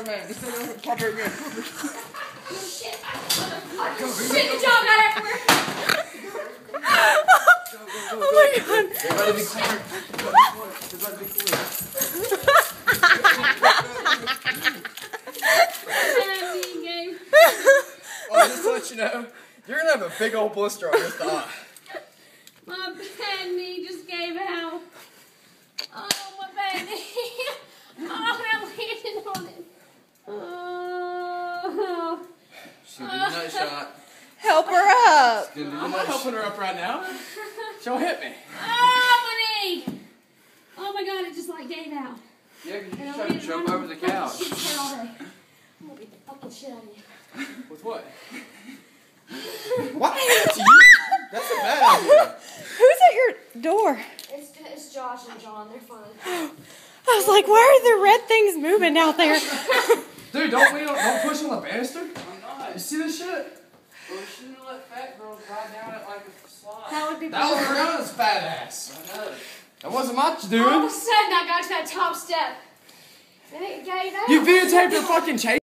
man. This thing doesn't pop right here. Shit, the dog got everywhere. Oh my god. Everybody be quiet. Everybody be quiet. Oh, just to let you know, you're gonna have a big old blister on this thigh. My bad knee just gave out. Oh, my bad knee. Oh, I landed on it. Oh. She did a nut shot. Help her up. I'm not helping her up right now. She'll hit me. Oh, my knee. Oh, my God, it just like gave out. Yeah, because you tried to jump over the couch. Shit shit all day. I'm gonna beat the fucking shit out of you. With what? What? That's a bad idea. Who's at your door? It's Josh and John. They're fun. I was like, why are the red things moving out there? Dude, don't push on the banister. I'm not. You see this shit? Well, we shouldn't let fat girls ride down it like a slide. That would be That was Rihanna's fat ass. I know. That wasn't my doing. All of a sudden, I got to that top step. And it gave out. You videotaped her fucking chase.